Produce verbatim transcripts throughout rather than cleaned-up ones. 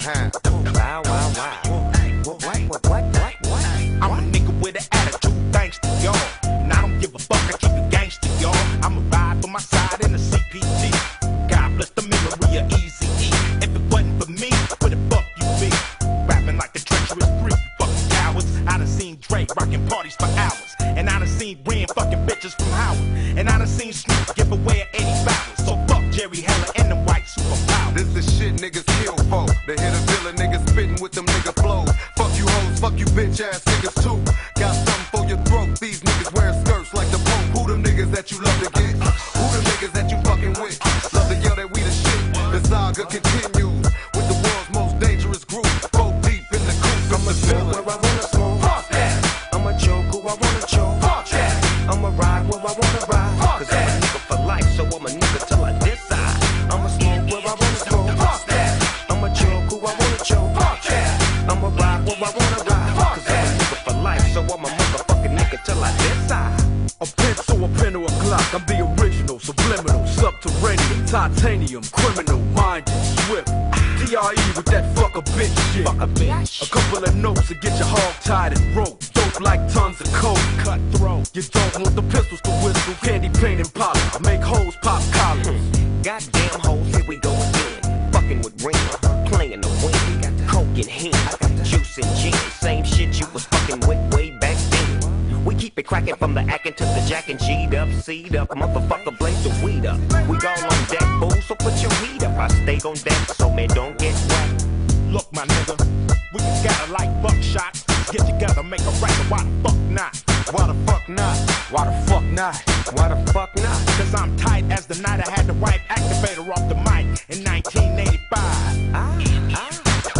huh? Wow, wow, wow. What, what, what, what, what, what? I'm a nigga with an attitude, thanks to y'all. And I don't give a fuck, I keep it gangsta, y'all. I'ma ride for my side in the C P T. God bless the memory of Eazy-E. If it wasn't for me, where the fuck you be? Rapping like the treacherous three, you fucking cowards. I done seen Dre rocking parties for hours. And I done seen Ren fucking bitches from Howard. And I done seen Snoop give away at Eddie Bowers. So fuck Jerry Heller and them white superpowers. This is shit niggas kill for. They hit a dealer, niggas spitting with them nigga flows. Fuck you hoes, fuck you bitch ass niggas too. Got something for your throat. These niggas wearing skirts like the Pope. Who them niggas that you love to get? Who them niggas that you fucking with? Love to yell that we the shit. The saga continues with the world's most dangerous group. Go deep in the coop. I'ma smoke where I wanna smoke. Fuck that. I'ma choke who I wanna choke. Fuck that. I'ma ride where I wanna ride. Cause I'm a nigga for life, so I'm a nigga till I decide. I'ma smoke where I wanna smoke. Fuck that. I'ma choke who I wanna choke. Fuck that. I'ma ride where I wanna ride. Cause I'm a nigga for life, so I'm a motherfucking nigga till I decide. A pencil, a pen, or a Glock. I'm the original, subliminal, subterranean, titanium, criminal, minded, swift. D R E with that fuck a bitch shit. Fuck a bitch. A couple of notes to get your hog tied and rope. Dope like tons of coke. Cutthroat. You don't want the pistols to whistle, candy paint and pop. I make hoes pop collars. Goddamn hoes, here we go again. Fucking with Ren, playing the wind. Got the coke in hand, I got the juice and gin. Same shit you was fucking with way back then. We keep it cracking from the acting to the jacking. G'd up, C'd up, motherfucker blaze the weed up. We all on deck, fool, so put your heat up. I stay on deck, so man don't get wet. Look, my nigga, we just gotta like buckshot. Get together, make a record, why the fuck not? Why the fuck not? Why the fuck not? Why the fuck not? Cause I'm tight as the night I had the right activator off the mic in nineteen eighty-five. Ah, ah.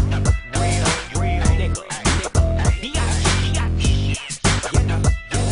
Real, real nigga, nigga. You know,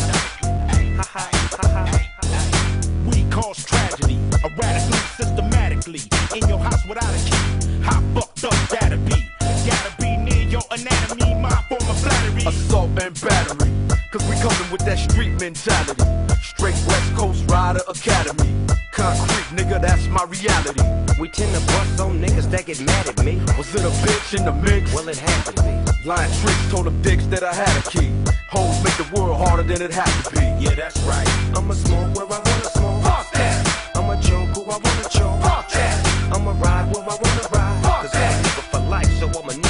Ha ha, ha ha. we cause tragedy, erratically, systematically. In your house without a key. How fucked up that'll be? Gotta be near your anatomy, my form of flattery. Assault and battery. Cause we coming with that street mentality. Straight West Coast Rider Academy. Concrete, nigga, that's my reality. We tend to bust on niggas that get mad at me. Was it a bitch in the mix? Well, it had to be. Lying tricks told them dicks that I had a key. Hoes make the world harder than it had to be. Yeah, that's right. I'ma smoke where I wanna smoke. Fuck that. I'ma choke who I wanna choke. Fuck that. I'ma ride where I wanna ride. Cause I'm a nigga for life, so I'm a nigga.